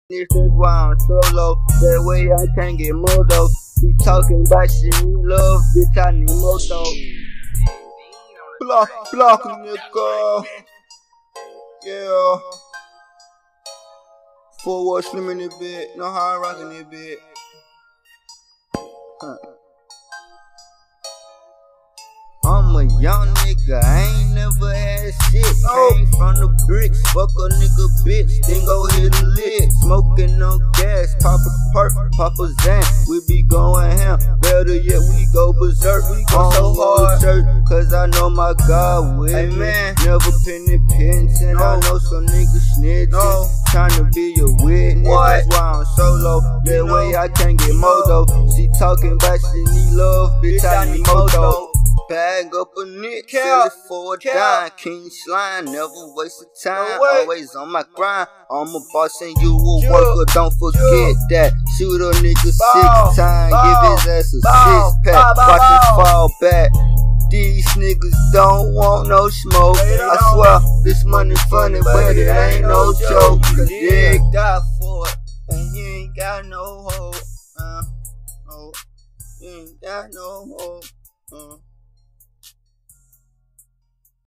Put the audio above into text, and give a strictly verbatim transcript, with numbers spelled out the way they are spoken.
This is why I'm solo, that way I can't get more though. He talking about shit, need love, bitch, I need more though. Block, block, nigga. Yeah. four wards slim in this bit, know how I rock in this bit. Huh. I'm a young nigga, I ain't never had shit. Oh. Came from the bricks, fuck a nigga bitch, then go hit a lick. Smoking on gas, pop a perk, pop a zan. We be going ham, better yet we go berserk. We go so hard, church, cause I know my God with hey, me. Man. Never penny pins, and no. I know some niggas snitching, no. Tryna be a witness. What? That's why I'm solo, that you way know. I can't get more though. She talking about she need love, bitch, bitch I, I need more though. Bag up a nick, sell it for a dime. King slime, never waste of time. No always on my grind. I'm a boss and you a Jus, worker, don't forget Jus. That. Shoot a nigga ball, six times, give his ass a ball, six pack. Ball, watch him fall back. These niggas don't want no smoke. I swear, this money funny, but it ain't no joke. Cause they die for it, and you ain't got no hope. Uh, oh, you ain't got no hope. Uh.